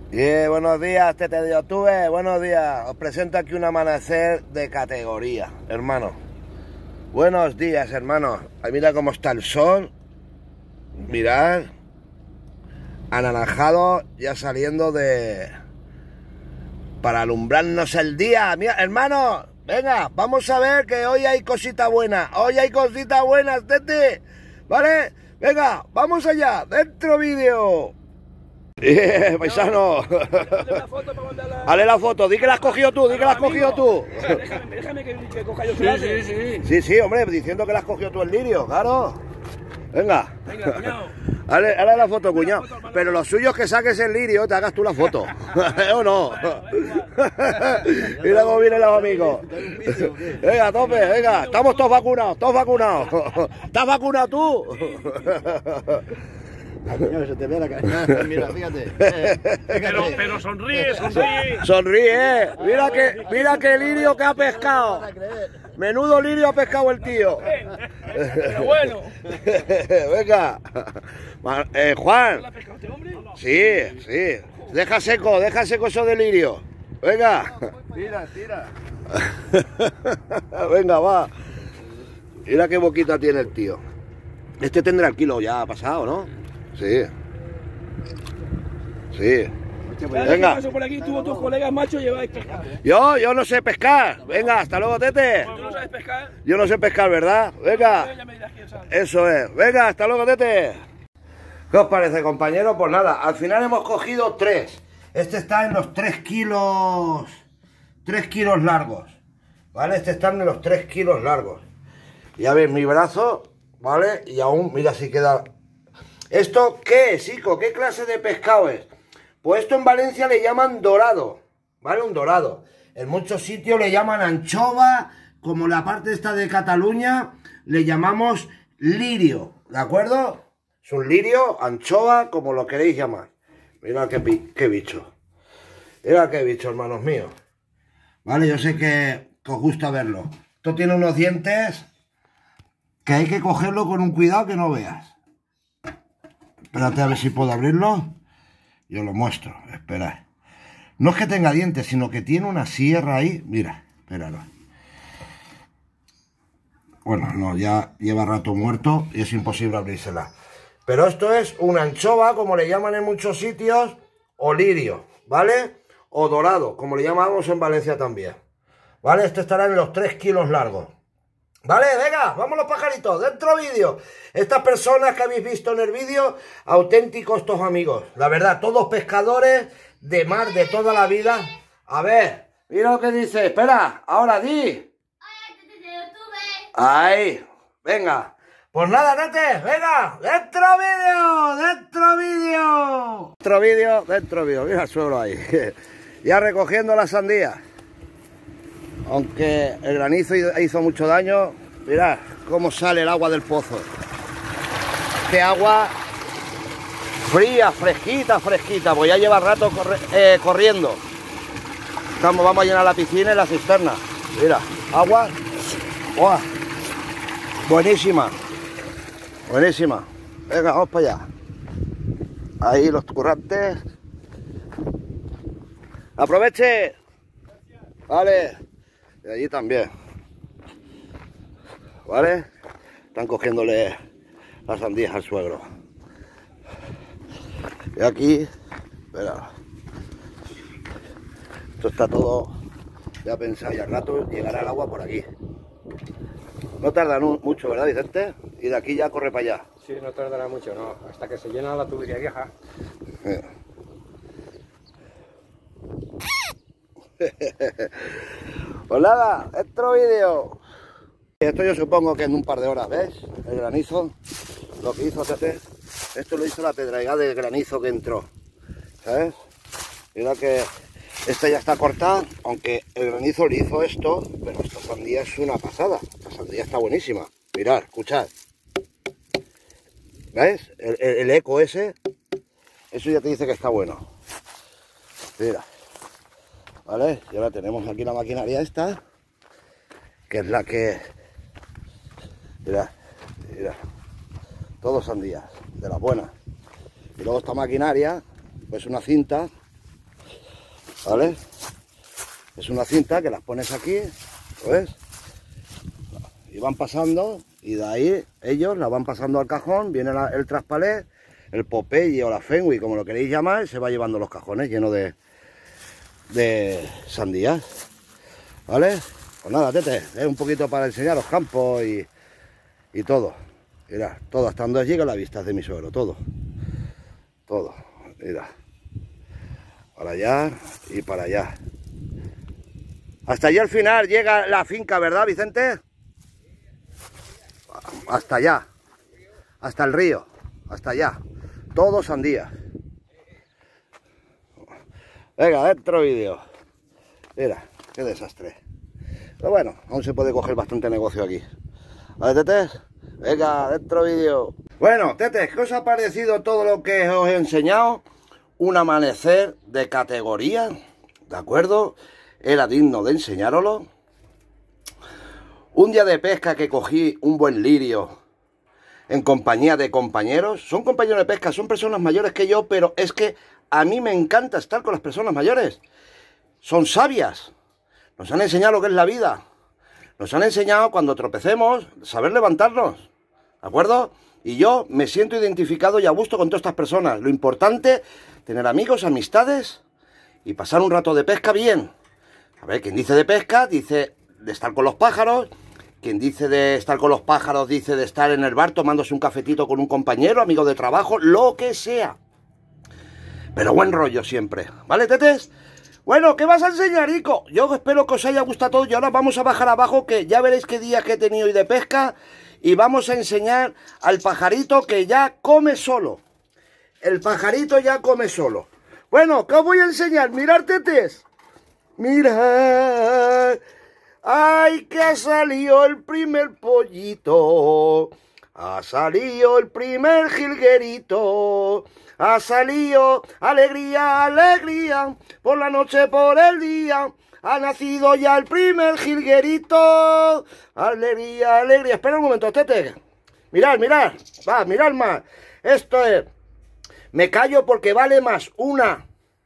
Buenos días, Tete de YouTube, buenos días. Os presento aquí un amanecer de categoría, hermano. Buenos días, hermano. Ahí mira cómo está el sol. Mirad. Anaranjado, ya saliendo de... para alumbrarnos el día. Mira, hermano, venga, vamos a ver que hoy hay cosita buena. Hoy hay cositas buenas, Tete. ¿Vale? Venga, vamos allá. Dentro vídeo. Paisano. Hale la foto, di que la has cogido tú, di que la has cogido tú. Déjame que coja yo. Sí, hombre, diciendo que la has cogido tú el lirio, claro. Venga. Venga, cuñado. Hale la foto, cuñado. Pero lo suyo es que saques el lirio y te hagas tú la foto. ¿O no? Mira cómo vienen los amigos. Venga, a tope, venga. Estamos todos vacunados, todos vacunados. ¿Estás vacunado tú? Se te ve la cara. Mira, fíjate. Pero sonríe. Sonríe. Mira que lirio que ha pescado. Menudo lirio ha pescado el tío. Pero bueno. Venga. Juan. ¿La ha pescado este hombre? Sí. Deja seco eso de lirio. Venga. Tira. Venga, va. Mira qué boquita tiene el tío. Este tendrá el kilo ya pasado, ¿no? Sí. Venga. Paso por aquí, tú o tus colegas machos lleváis pescado. Yo no sé pescar. Venga, hasta luego, Tete. ¿Tú no sabes pescar? Yo no sé pescar, ¿verdad? Venga. Ya me dirás quién sabe. Eso es. Venga, hasta luego, Tete. ¿Qué os parece, compañero? Pues nada, al final hemos cogido 3. Este está en los 3 kilos. 3 kilos largos. ¿Vale? Este está en los 3 kilos largos. Ya veis mi brazo, ¿vale? Y aún, mira si queda... ¿Esto qué es, hijo? ¿Qué clase de pescado es? Pues esto en Valencia le llaman dorado, ¿vale? Un dorado. En muchos sitios le llaman anchova, como la parte esta de Cataluña le llamamos lirio, ¿de acuerdo? Es un lirio, anchova, como lo queréis llamar. Mira qué bicho. Mira qué bicho, hermanos míos. Vale, yo sé que os gusta verlo. Esto tiene unos dientes que hay que cogerlo con un cuidado que no veas. Espérate a ver si puedo abrirlo. Yo lo muestro, esperad. No es que tenga dientes, sino que tiene una sierra ahí. Mira, espéralo. Bueno, no, ya lleva rato muerto y es imposible abrírsela. Pero esto es una anchova, como le llaman en muchos sitios, o lirio, ¿vale? O dorado, como le llamamos en Valencia también. ¿Vale? Este estará en los 3 kilos largos. Vale, venga, vamos los pajaritos, dentro vídeo. Estas personas que habéis visto en el vídeo, auténticos estos amigos. La verdad, todos pescadores de mar de toda la vida. A ver, mira lo que dice, espera, ahora di. Ahí, venga. Pues nada, Tete, venga, dentro vídeo. Mira el suelo ahí. Ya recogiendo las sandías. Aunque el granizo hizo mucho daño, mirad cómo sale el agua del pozo. Este agua fría, fresquita, pues ya lleva rato corriendo. Vamos a llenar la piscina y la cisterna. Mira, agua, ¡buah! Buenísima. Venga, vamos para allá. Ahí los currantes. Aproveche. Vale. Y allí también, ¿vale? Están cogiéndole las sandías al suegro. Y aquí, espera, esto está todo ya pensado y al rato llegará el agua por aquí. No tarda mucho, ¿verdad, Vicente? Y de aquí ya corre para allá. Sí, no tardará mucho, no. Hasta que se llena la tubería vieja. Pues nada, otro vídeo. Esto yo supongo que en un par de horas, ¿ves? El granizo, lo que hizo Tete. Esto lo hizo la pedragada del granizo que entró, ¿sabes? Mira que esta ya está cortada, aunque el granizo le hizo esto, pero esta sandía es una pasada. Esta sandía está buenísima. Mirad, escuchad. ¿Ves? El eco ese, eso ya te dice que está bueno. Mira. ¿Vale? Y ahora tenemos aquí la maquinaria esta, que es la que... Mira, todo sandías, de las buenas. Y luego esta maquinaria, pues una cinta ¿vale? Es una cinta que las pones aquí, ¿lo ves? Y van pasando, y de ahí ellos la van pasando al cajón, viene el traspalé, el Popeye o la Fenway, como lo queréis llamar, y se va llevando los cajones llenos de sandías, ¿vale? Pues nada, Tete, es un poquito para enseñar los campos y todo. Mira, todo hasta donde llega la vista de mi suegro, todo. Todo, mira. Para allá y para allá. Hasta allá al final llega la finca, ¿verdad, Vicente? Hasta allá. Hasta el río. Hasta allá. Todo sandías. Venga, dentro vídeo. Mira, qué desastre. Pero bueno, aún se puede coger bastante negocio aquí. ¿Vale, Tetes? Venga, dentro vídeo. Bueno, Tetes, ¿qué os ha parecido todo lo que os he enseñado? Un amanecer de categoría, ¿de acuerdo? Era digno de enseñároslo. Un día de pesca que cogí un buen lirio en compañía de compañeros. Son compañeros de pesca, son personas mayores que yo, pero es que a mí me encanta estar con las personas mayores. Son sabias. Nos han enseñado lo que es la vida. Nos han enseñado cuando tropecemos, saber levantarnos. ¿De acuerdo? Y yo me siento identificado y a gusto con todas estas personas. Lo importante, tener amigos, amistades y pasar un rato de pesca bien. A ver, quien dice de pesca, dice de estar con los pájaros. Quien dice de estar con los pájaros, dice de estar en el bar tomándose un cafetito con un compañero, amigo de trabajo, lo que sea. Pero buen rollo siempre. ¿Vale, Tetes? Bueno, ¿qué vas a enseñar, Ico? Yo espero que os haya gustado todo y ahora vamos a bajar abajo, que ya veréis qué días que he tenido hoy de pesca. Y vamos a enseñar al pajarito que ya come solo. El pajarito ya come solo. Bueno, ¿qué os voy a enseñar? Mirad, Tetes. Mirad. ¡Ay, que ha salido el primer pollito! Ha salido el primer jilguerito. Ha salido alegría, alegría, por la noche, por el día. Ha nacido ya el primer jilguerito. Alegría, alegría. Espera un momento, Tete. Mirad, mirad. Va, mirad más. Esto es... Me callo porque vale más una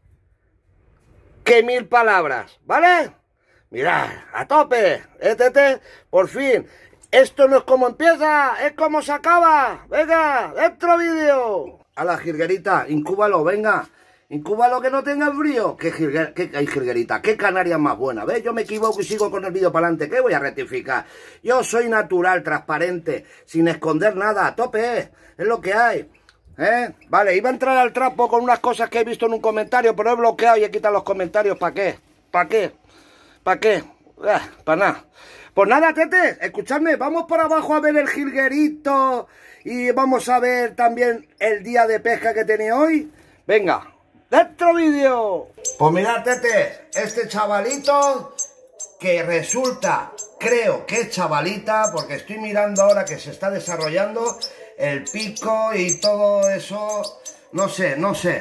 que 1000 palabras, ¿vale? Mirad, a tope. Tete, por fin. Esto no es como empieza, es como se acaba. Venga, dentro vídeo. A la jilguerita, incúbalo, venga. Incúbalo que no tenga frío. ¿Qué jilguerita? ¿Qué canaria más buena? ¿Ves? Yo me equivoco y sigo con el vídeo para adelante. ¿Qué voy a rectificar? Yo soy natural, transparente, sin esconder nada. A tope, es lo que hay. Vale, iba a entrar al trapo con unas cosas que he visto en un comentario, pero he bloqueado y he quitado los comentarios. ¿Para qué? ¿Para qué? ¿Para qué? Para nada. Pues nada, Tete, escuchadme, vamos por abajo a ver el jilguerito y vamos a ver también el día de pesca que tenía hoy. Venga, dentro vídeo. Pues mirad, Tete, este chavalito que resulta, creo que es chavalita, porque estoy mirando ahora que se está desarrollando el pico y todo eso. No sé.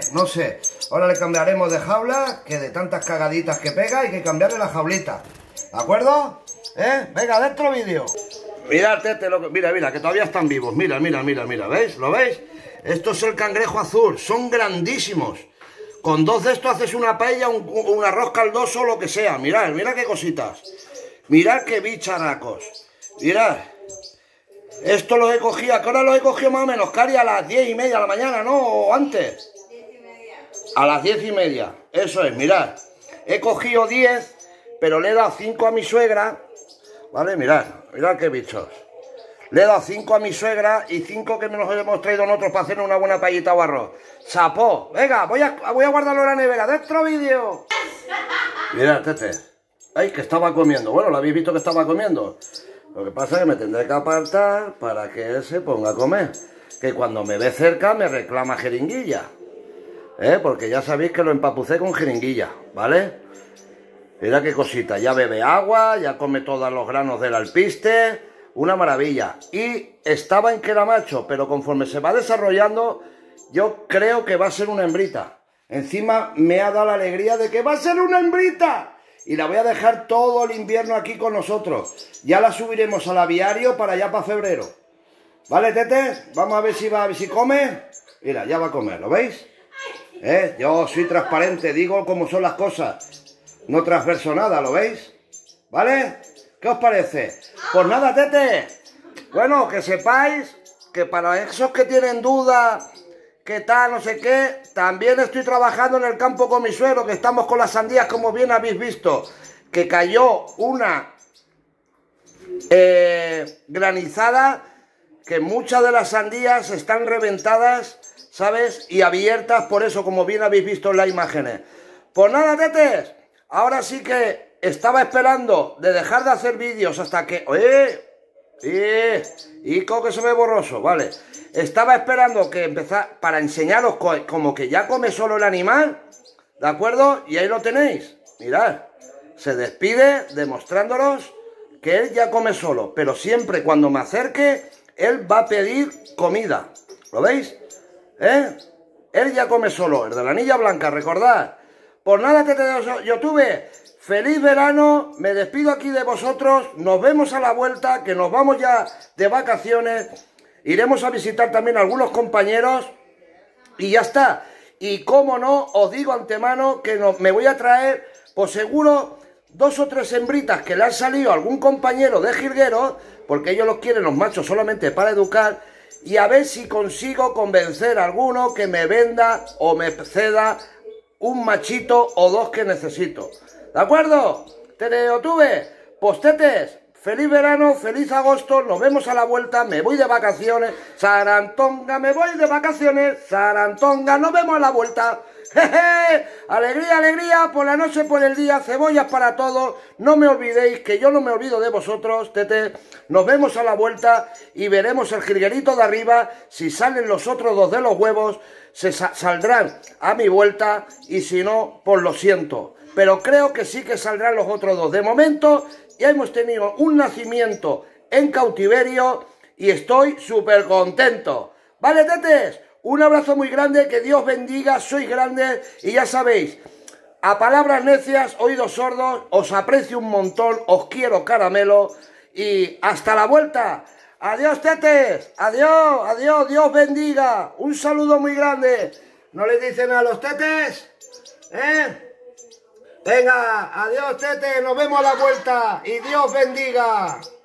Ahora le cambiaremos de jaula, que de tantas cagaditas que pega hay que cambiarle la jaulita. ¿De acuerdo? Venga, dentro vídeo. Mirad, Tete, mira, que todavía están vivos. Mira, ¿veis? ¿Lo veis? Esto es el cangrejo azul, son grandísimos. Con 2 de estos haces una paella, un arroz caldoso, lo que sea. Mirad qué cositas. Mirad qué bicharacos. Mirad. Esto lo he cogido, ¿a qué hora lo he cogido más o menos, Cari? A las 10:30 de la mañana, ¿no? ¿O antes? 10:30. A las 10:30, eso es, mirad. He cogido 10, pero le he dado 5 a mi suegra, ¿vale? Mirad qué bichos. Le he dado 5 a mi suegra y 5 que nos hemos traído nosotros para hacer una buena paellita o arroz. ¡Chapó! Venga, voy a guardarlo en la nevera. ¡Dentro vídeo! Mirad, Tete. Ay, que estaba comiendo. Bueno, lo habéis visto que estaba comiendo. Lo que pasa es que me tendré que apartar para que él se ponga a comer. Que cuando me ve cerca me reclama jeringuilla. Porque ya sabéis que lo empapucé con jeringuilla, ¿vale? Mira qué cosita. Ya bebe agua, ya come todos los granos del alpiste. Una maravilla. Y estaba en que era macho, pero conforme se va desarrollando, yo creo que va a ser una hembrita. Encima me ha dado la alegría de que va a ser una hembrita. Y la voy a dejar todo el invierno aquí con nosotros. Ya la subiremos al aviario para allá para febrero. ¿Vale, Tete? Vamos a ver si come. Mira, ya va a comer, ¿lo veis? Yo soy transparente, digo cómo son las cosas. No transverso nada, ¿lo veis? ¿Vale? ¿Qué os parece? Pues nada, tete. Bueno, que sepáis que para esos que tienen dudas, qué tal, no sé qué, también estoy trabajando en el campo con mi suegro, que estamos con las sandías, como bien habéis visto, que cayó una granizada, que muchas de las sandías están reventadas, ¿sabes? Y abiertas, por eso, como bien habéis visto en las imágenes. Pues nada, tetes, ahora sí que estaba esperando de dejar de hacer vídeos hasta que... y como que se ve borroso, vale. Estaba esperando que empezara para enseñaros como que ya come solo el animal, ¿de acuerdo? Y ahí lo tenéis, mirad, se despide demostrándolos que él ya come solo, pero siempre cuando me acerque, él va a pedir comida, ¿lo veis? Él ya come solo, el de la anilla blanca, recordad. Pues nada, que YouTube, feliz verano, me despido aquí de vosotros, nos vemos a la vuelta, que nos vamos ya de vacaciones, iremos a visitar también a algunos compañeros y ya está. Y como no, os digo antemano que me voy a traer, pues seguro, 2 o 3 hembritas que le han salido a algún compañero de jilgueros, porque ellos los quieren los machos solamente para educar, y a ver si consigo convencer a alguno que me venda o me ceda un machito o 2 que necesito. ¿De acuerdo? YouTube, pues tetes, feliz verano, feliz agosto, nos vemos a la vuelta, me voy de vacaciones, Sarantonga, me voy de vacaciones, Sarantonga, nos vemos a la vuelta. Jeje, alegría, alegría, por la noche, por el día, cebollas para todos, no me olvidéis, que yo no me olvido de vosotros, tete, nos vemos a la vuelta y veremos el jilguerito de arriba, si salen los otros 2 de los huevos, saldrán a mi vuelta y si no, pues lo siento. Pero creo que sí que saldrán los otros 2. De momento ya hemos tenido un nacimiento en cautiverio y estoy súper contento. ¿Vale, tetes? Un abrazo muy grande, que Dios bendiga, sois grandes y ya sabéis, a palabras necias, oídos sordos, os aprecio un montón, os quiero caramelo y hasta la vuelta. Adiós, tetes, adiós, adiós, Dios bendiga, un saludo muy grande. ¿No le dicen a los tetes? Venga, adiós, tetes, nos vemos a la vuelta y Dios bendiga.